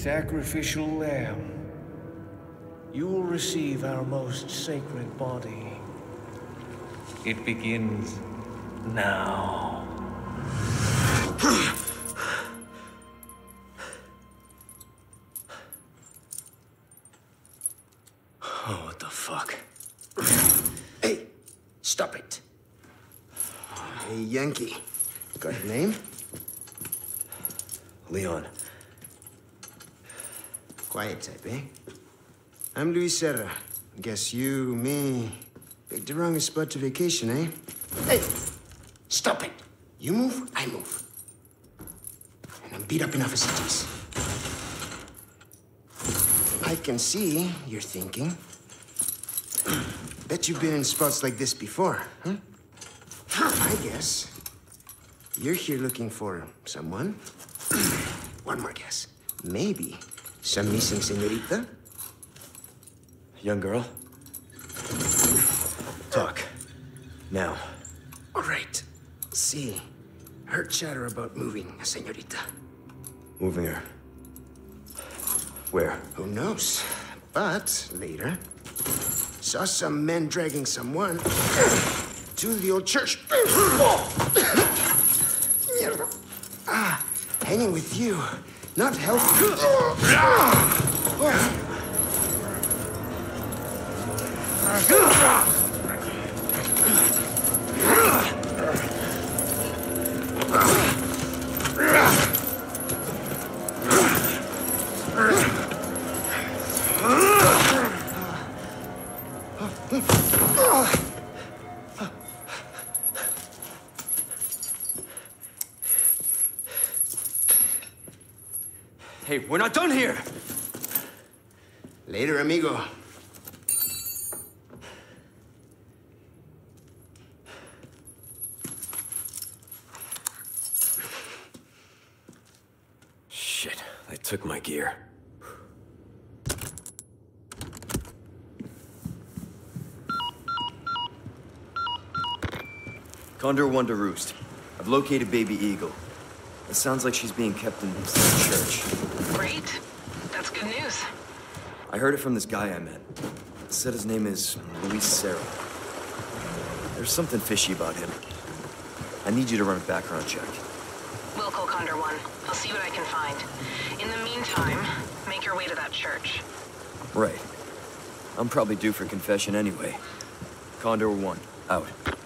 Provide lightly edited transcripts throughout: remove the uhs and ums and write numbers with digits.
Sacrificial lamb, you will receive our most sacred body. It begins now. Oh, what the fuck? Hey, stop it. Hey, Yankee. Got your name? Leon. Quiet type, eh? I'm Luis Serra. Guess you, me, picked the wrongest spot to vacation, eh? Hey! Stop it! You move, I move. And I'm beat up enough as it is. I can see you're thinking. Bet you've been in spots like this before, huh? I guess you're here looking for someone. One more guess. Maybe some missing señorita? Young girl? Talk. Now. All right. See, heard chatter about moving a señorita. Moving her. Where? Who knows? But later, saw some men dragging someone to the old church. Hanging with you, not healthy. Hey, we're not done here! Later, amigo. Shit, they took my gear. Condor 1 to Roost. I've located Baby Eagle. It sounds like she's being kept in some church. Great. That's good news. I heard it from this guy I met. Said his name is Luis Serra. There's something fishy about him. I need you to run a background check. We'll call Condor 1. I'll see what I can find. In the meantime, make your way to that church. Right. I'm probably due for confession anyway. Condor 1, out.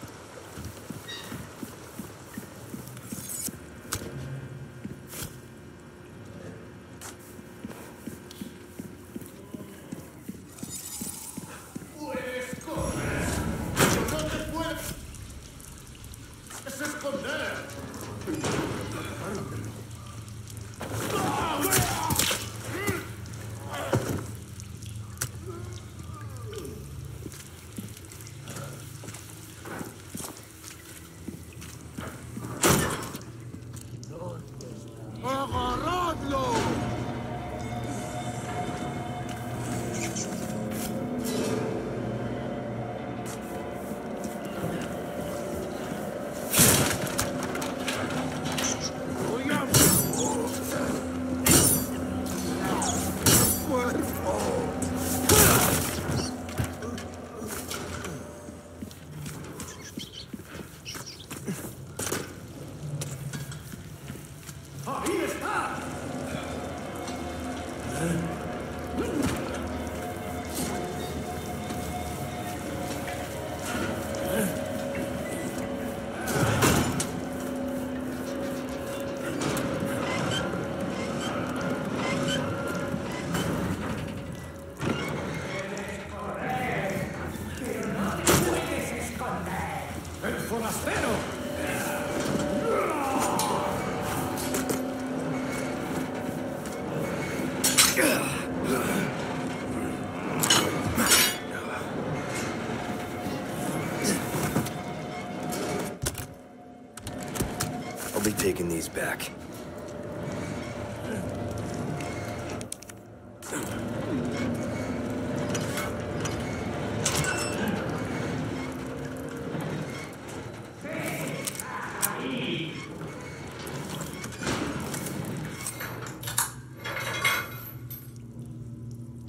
I'll be taking these back.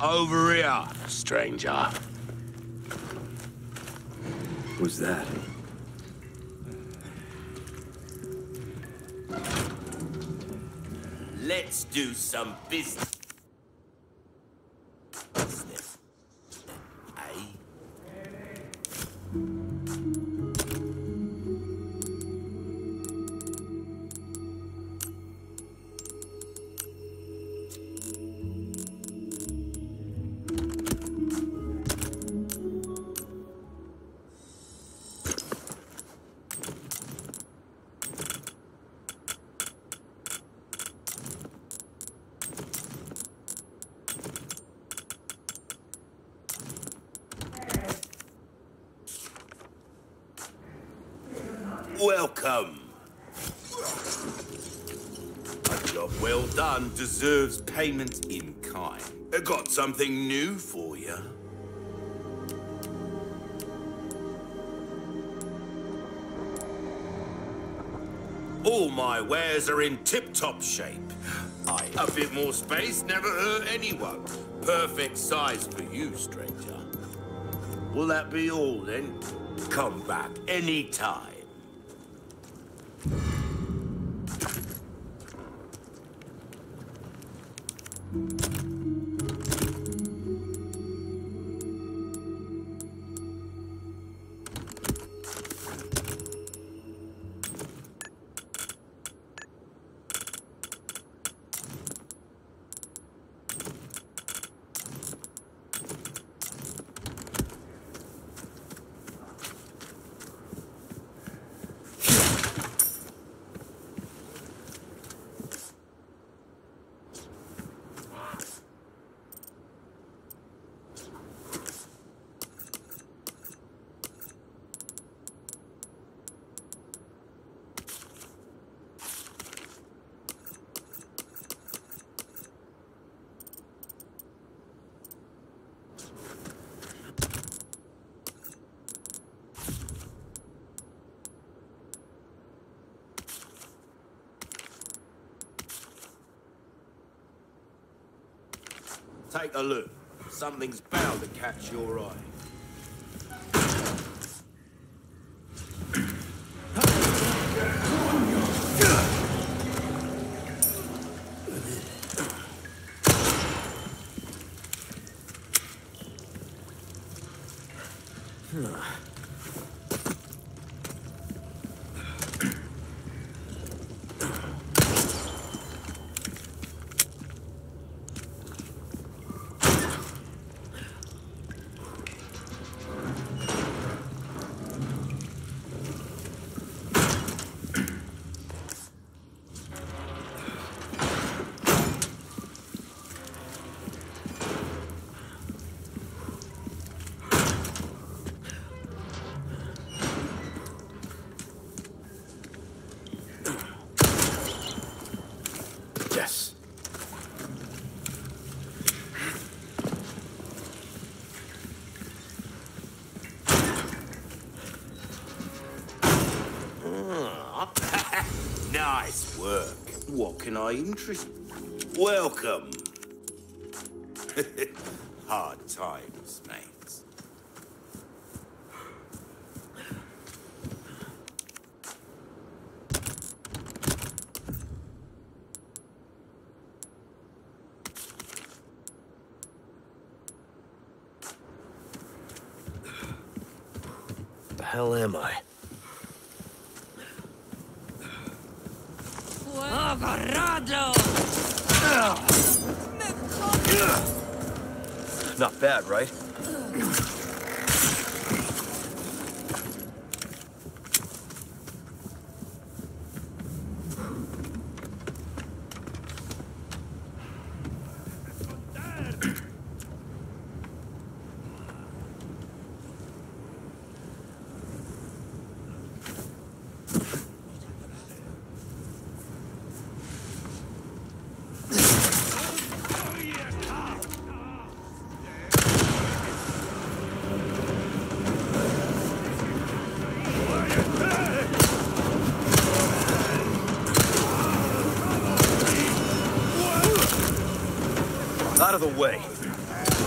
Over here, stranger. Who's that? Let's do some business. Eh? Welcome. A job well done deserves payment in kind. I got something new for you. All my wares are in tip-top shape. A bit more space never hurt anyone. Perfect size for you, stranger. Will that be all then? Come back anytime. Take a look. Something's bound to catch your eye. Yes. Nice work. What can I interest? Welcome. Hard times, mates. The hell am I? Not bad, right? Out of the way.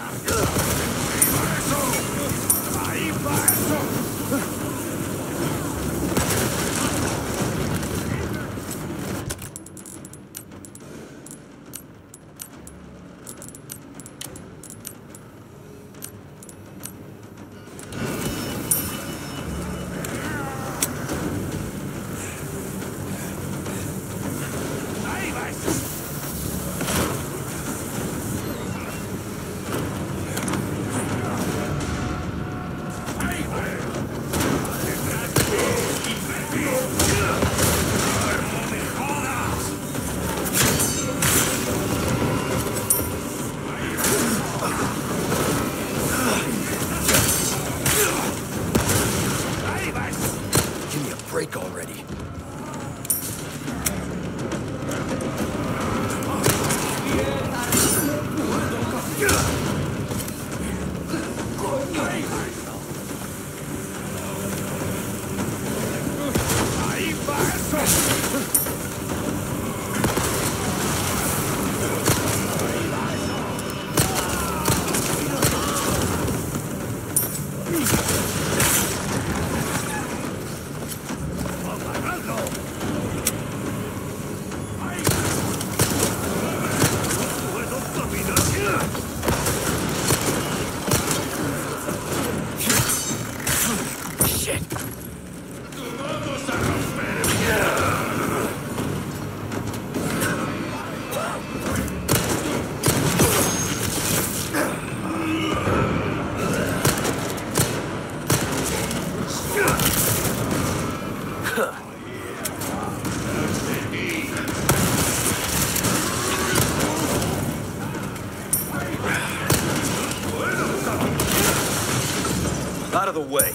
Out of the way.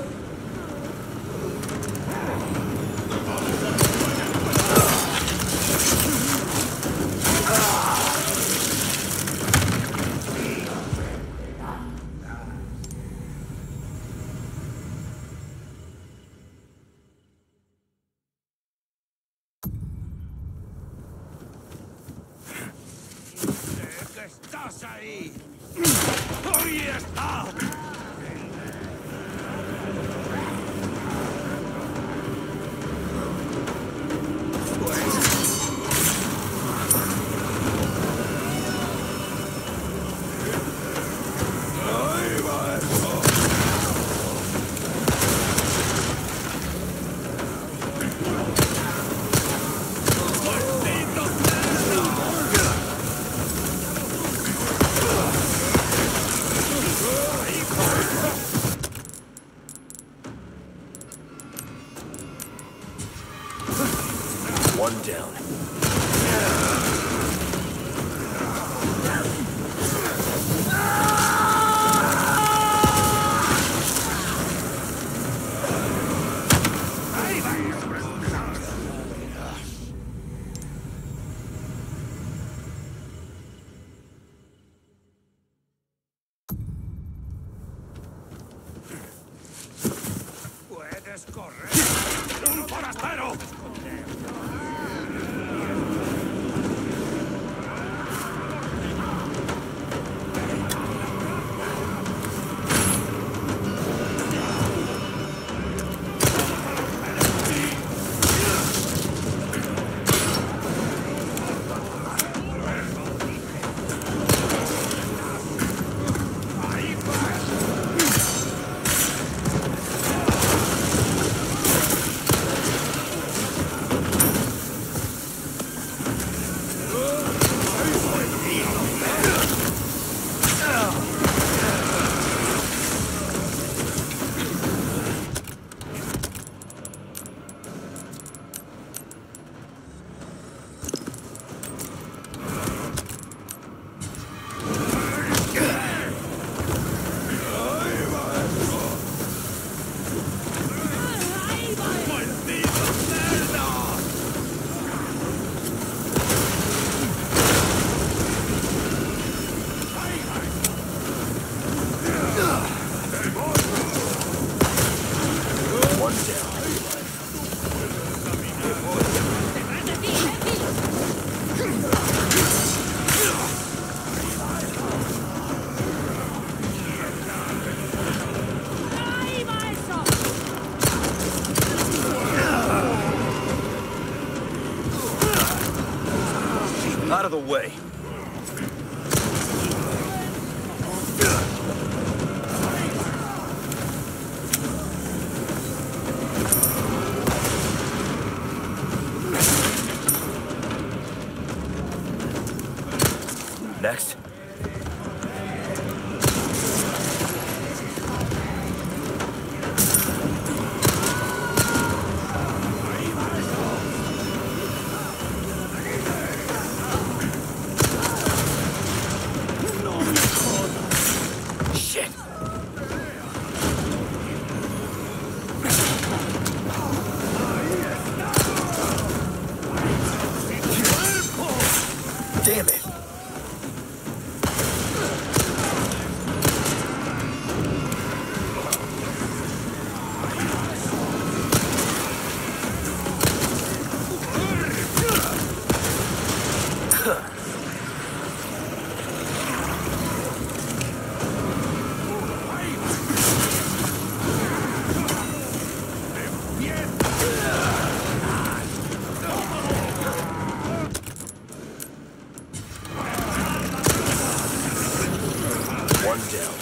¿Qué estás ahí? ¡Ahí está! One down. ¡Puedes correr! ¡Un forastero! of the way. Next. Damn it! One down.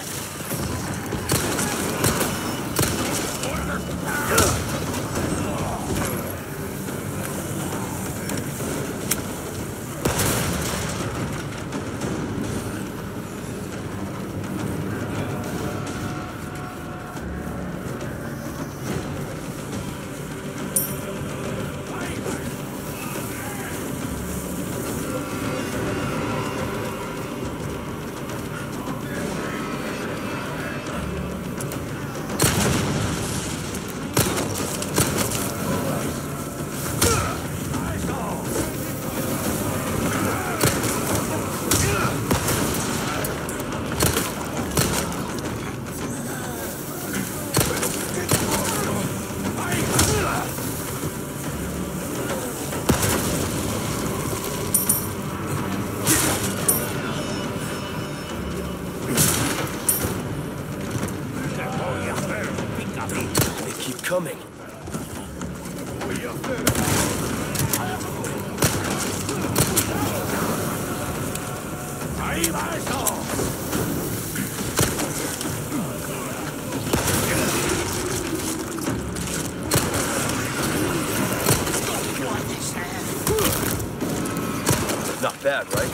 Coming. Not bad, right?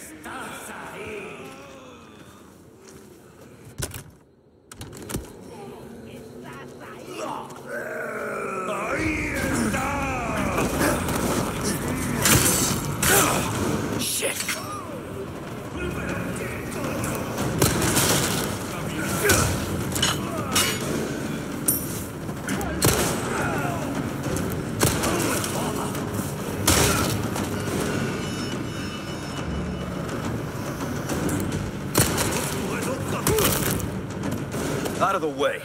Out of the way.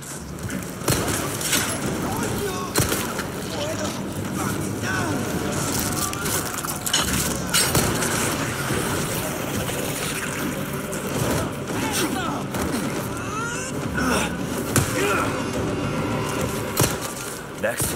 Next.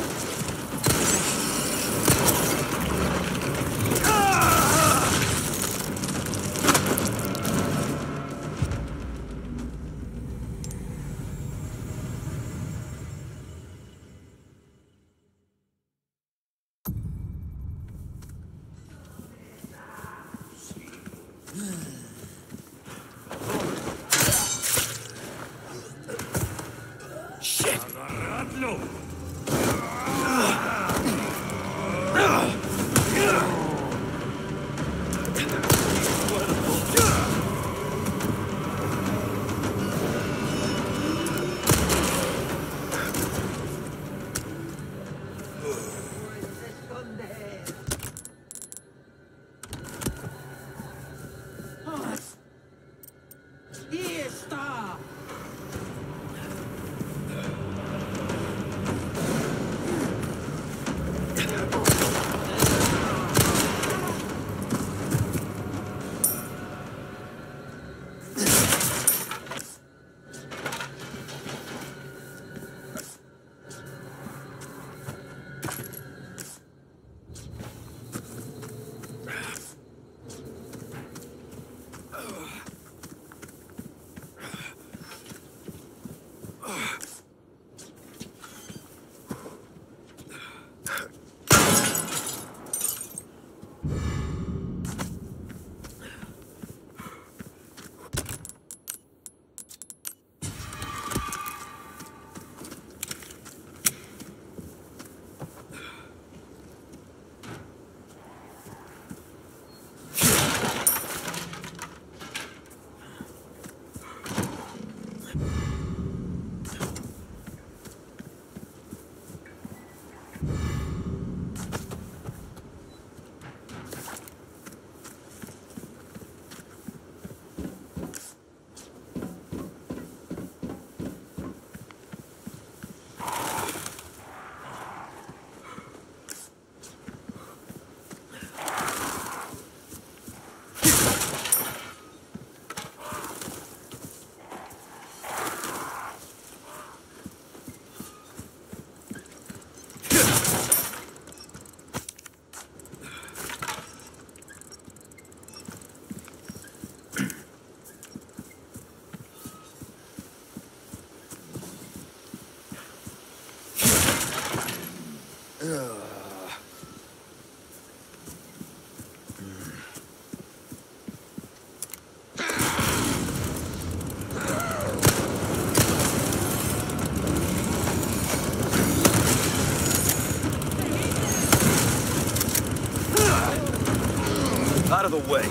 Out of the way.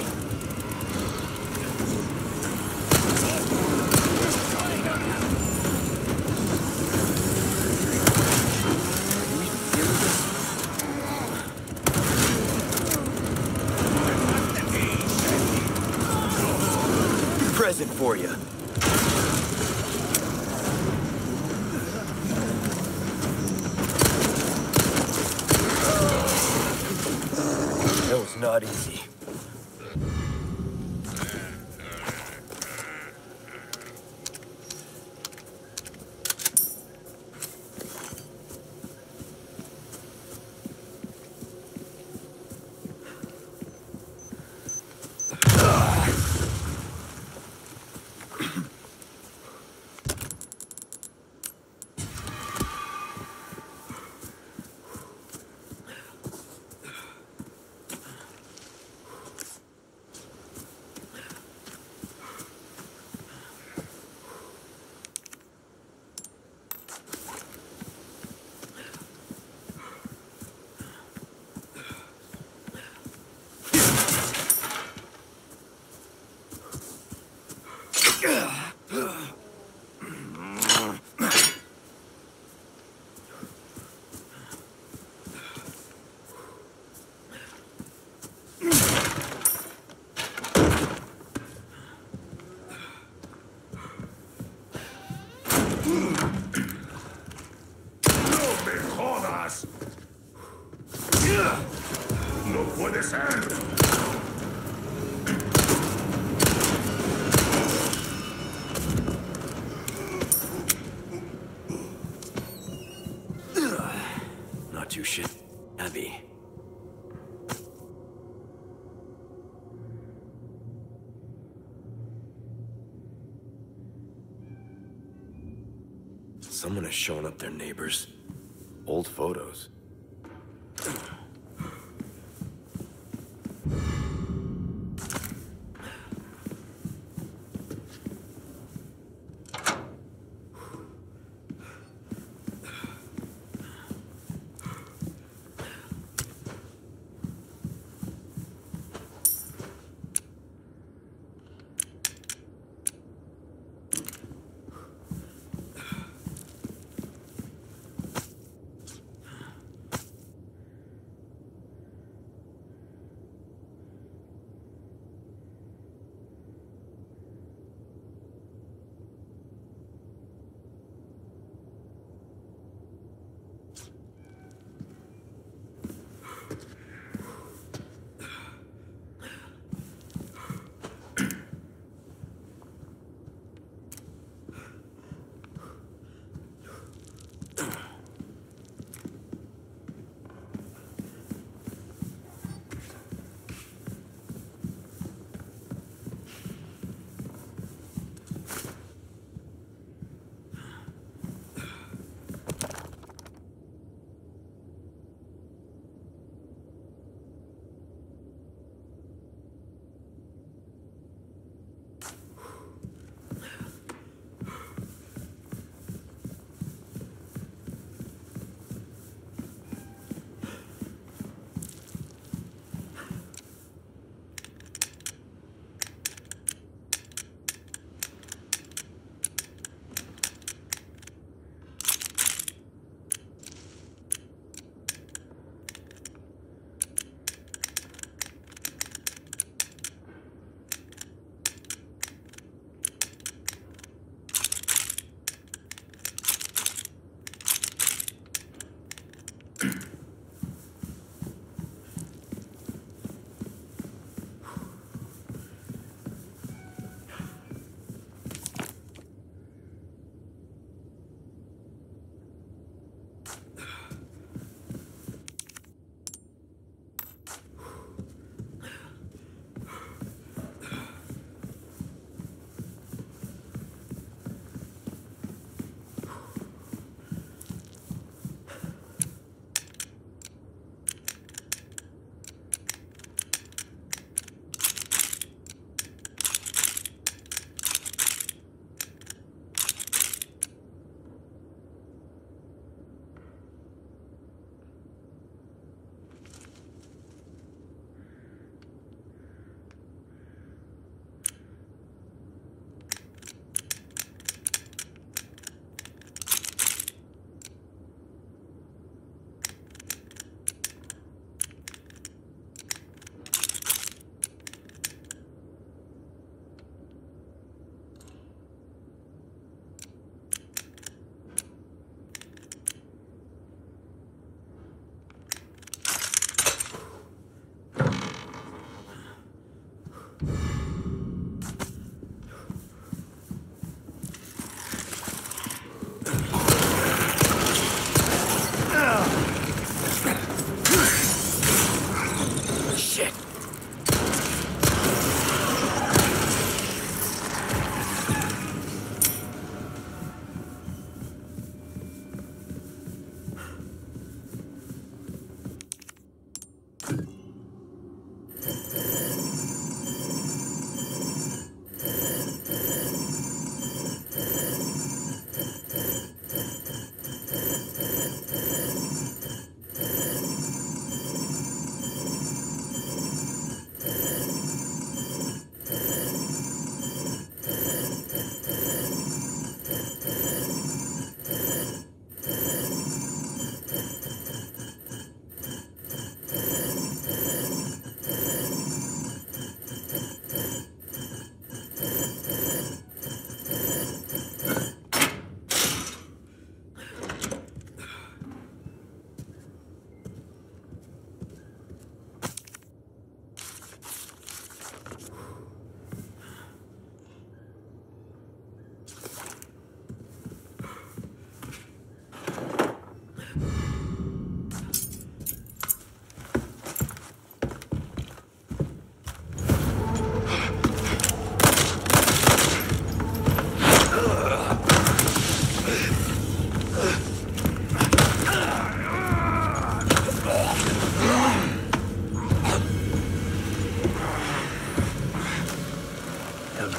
Present for you. That was not easy. Someone has shown up their neighbors. Old photos.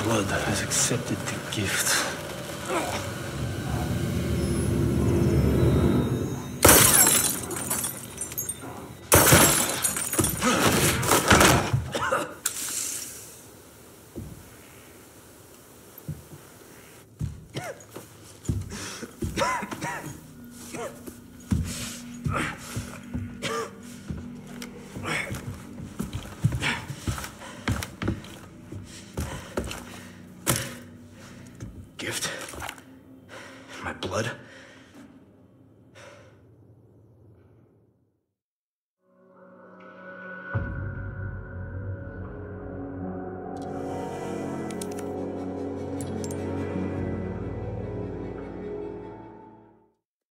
blood has accepted the gift. Gift? My blood?